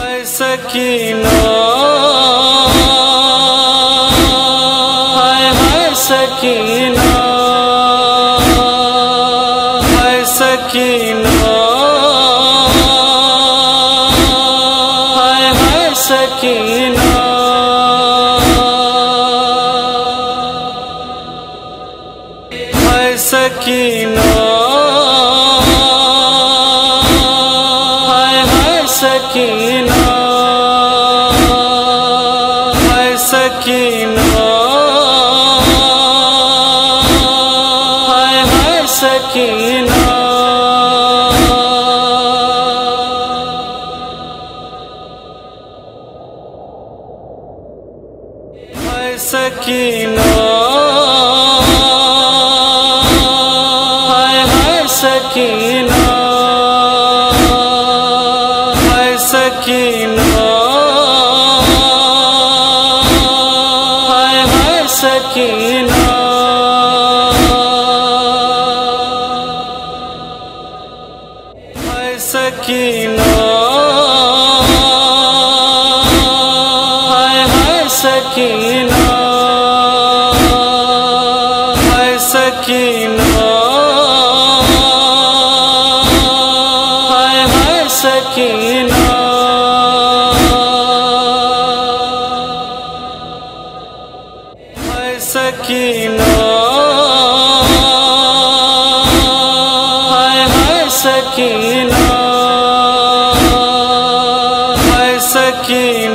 हाय Sakina, हाय हाय Sakina, हाय Sakina, हाय हाय Sakina, हाय Sakina, हाय हाय Sakina, हाय Sakina, हाय हाय Sakina, हाय Sakina, हाय हाय Sakina, हाय Sakina, हाय हाय Sakina, हाय Sakina, हाय हाय Sakina, हाय Sakina, हाय हाय Sakina, हाय Sakina, हाय हाय Sakina, हाय Sakina,